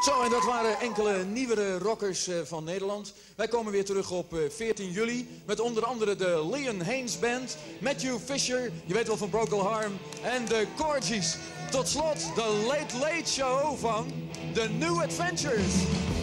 Zo, en dat waren enkele nieuwere rockers van Nederland. Wij komen weer terug op 14 juli met onder andere de Leon Haynes Band, Matthew Fisher, je weet wel van Procol Harum, en de Corgis. Tot slot de Late Late Show van The New Adventures.